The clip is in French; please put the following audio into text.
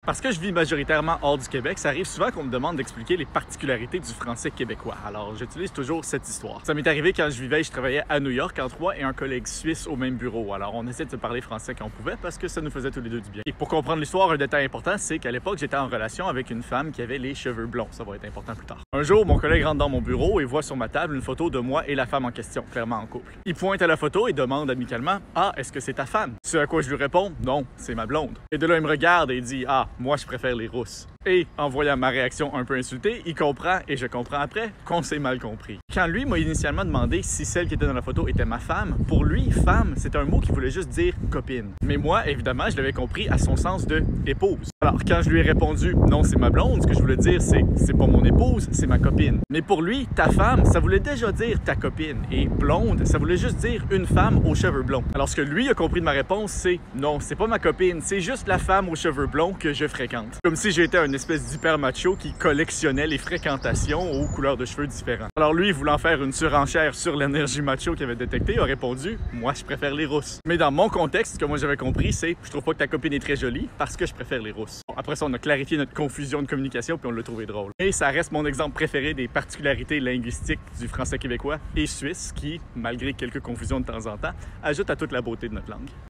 Parce que je vis majoritairement hors du Québec, ça arrive souvent qu'on me demande d'expliquer les particularités du français québécois. Alors, j'utilise toujours cette histoire. Ça m'est arrivé quand je vivais et je travaillais à New York en trois et un collègue suisse au même bureau. Alors, on essaie de se parler français quand on pouvait parce que ça nous faisait tous les deux du bien. Et pour comprendre l'histoire, un détail important, c'est qu'à l'époque, j'étais en relation avec une femme qui avait les cheveux blonds. Ça va être important plus tard. Un jour, mon collègue rentre dans mon bureau et voit sur ma table une photo de moi et la femme en question, clairement en couple. Il pointe à la photo et demande amicalement « Ah, est-ce que c'est ta femme? » Ce à quoi je lui réponds « Non, c'est ma blonde. » Et de là, il me regarde et il dit « Ah, moi, je préfère les rousses. » Et, en voyant ma réaction un peu insultée, il comprend, et je comprends après, qu'on s'est mal compris. Quand lui m'a initialement demandé si celle qui était dans la photo était ma femme, pour lui, femme, c'est un mot qui voulait juste dire copine. Mais moi, évidemment, je l'avais compris à son sens de épouse. Alors, quand je lui ai répondu non, c'est ma blonde, ce que je voulais dire, c'est pas mon épouse, c'est ma copine. Mais pour lui, ta femme, ça voulait déjà dire ta copine. Et blonde, ça voulait juste dire une femme aux cheveux blonds. Alors, ce que lui a compris de ma réponse, c'est non, c'est pas ma copine, c'est juste la femme aux cheveux blonds que je fréquente. Comme si j'étais une espèce d'hyper macho qui collectionnait les fréquentations aux couleurs de cheveux différentes. Alors lui, voulant faire une surenchère sur l'énergie macho qu'il avait détectée, a répondu « Moi, je préfère les rousses. » Mais dans mon contexte, ce que moi j'avais compris, c'est « Je trouve pas que ta copine est très jolie parce que je préfère les rousses. » Bon, après ça, on a clarifié notre confusion de communication puis on l'a trouvé drôle. Et ça reste mon exemple préféré des particularités linguistiques du français québécois et suisse qui, malgré quelques confusions de temps en temps, ajoute à toute la beauté de notre langue.